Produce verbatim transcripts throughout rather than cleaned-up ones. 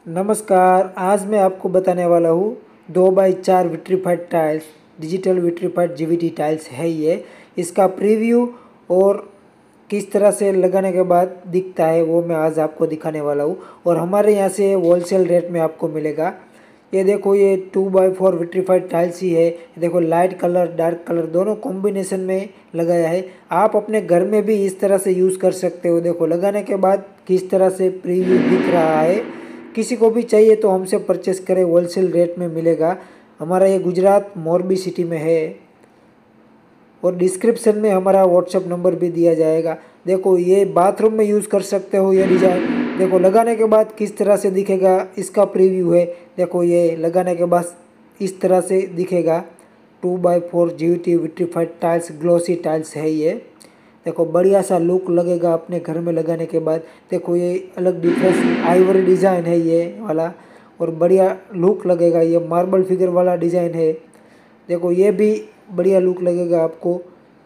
नमस्कार, आज मैं आपको बताने वाला हूँ दो बाई चार vitrified tiles, digital vitrified GVT tiles है ये। इसका प्रीव्यू और किस तरह से लगाने के बाद दिखता है वो मैं आज आपको दिखाने वाला हूँ। और हमारे यहाँ से होलसेल रेट में आपको मिलेगा। ये देखो, ये two by four vitrified tiles ही है। देखो, लाइट कलर डार्क कलर दोनों कॉम्बिनेशन में लगाया है। आप अपने घर में भी इस तरह से यूज़ कर सकते हो। देखो, लगाने के बाद किस तरह से प्रीव्यू दिख रहा है। किसी को भी चाहिए तो हमसे परचेस करें, होलसेल रेट में मिलेगा। हमारा ये गुजरात मोरबी सिटी में है और डिस्क्रिप्शन में हमारा व्हाट्सएप नंबर भी दिया जाएगा। देखो, ये बाथरूम में यूज़ कर सकते हो ये डिज़ाइन। देखो, लगाने के बाद किस तरह से दिखेगा इसका प्रीव्यू है। देखो, ये लगाने के बाद इस तरह से दिखेगा। Two by four G V T vitrified tiles, glossy tiles है ये। देखो, बढ़िया सा लुक लगेगा अपने घर में लगाने के बाद। देखो, ये अलग डिफरेंस आइवरी डिज़ाइन है ये वाला और बढ़िया लुक लगेगा। ये मार्बल फिगर वाला डिज़ाइन है। देखो, ये भी बढ़िया लुक लगेगा आपको।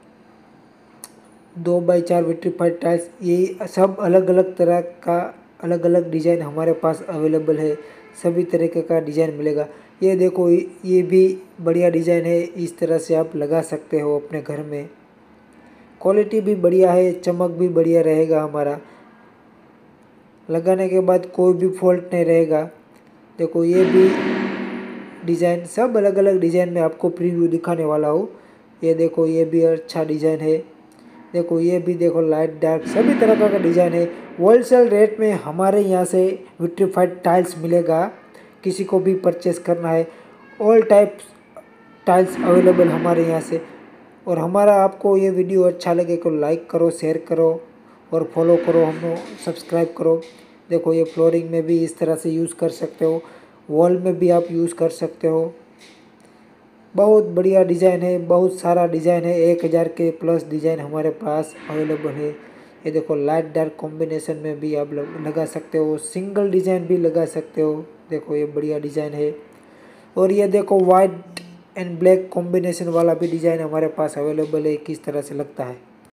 दो बाई चार विट्रीफाइड टाइल्स, ये सब अलग अलग तरह का अलग अलग डिज़ाइन हमारे पास अवेलेबल है। सभी तरीके का डिज़ाइन मिलेगा। ये देखो, ये भी बढ़िया डिज़ाइन है। इस तरह से आप लगा सकते हो अपने घर में। क्वालिटी भी बढ़िया है, चमक भी बढ़िया रहेगा हमारा। लगाने के बाद कोई भी फॉल्ट नहीं रहेगा। देखो, ये भी डिज़ाइन, सब अलग अलग डिज़ाइन में आपको प्रीव्यू दिखाने वाला हूँ। ये देखो, ये भी अच्छा डिज़ाइन है। देखो, ये भी देखो, लाइट डार्क सभी तरह का डिज़ाइन है। होलसेल रेट में हमारे यहाँ से विट्रीफाइड टाइल्स मिलेगा। किसी को भी परचेस करना है, ऑल टाइप्स टाइल्स अवेलेबल हमारे यहाँ से। और हमारा आपको ये वीडियो अच्छा लगे तो लाइक करो, शेयर करो और फॉलो करो, हम सब्सक्राइब करो। देखो, ये फ्लोरिंग में भी इस तरह से यूज़ कर सकते हो, वॉल में भी आप यूज़ कर सकते हो। बहुत बढ़िया डिज़ाइन है, बहुत सारा डिज़ाइन है। एक हज़ार के प्लस डिज़ाइन हमारे पास अवेलेबल है। ये देखो, लाइट डार्क कॉम्बिनेशन में भी आप लगा सकते हो, सिंगल डिज़ाइन भी लगा सकते हो। देखो, ये बढ़िया डिज़ाइन है। और ये देखो, वाइट एंड ब्लैक कॉम्बिनेशन वाला भी डिज़ाइन हमारे पास अवेलेबल है। किस तरह से लगता है।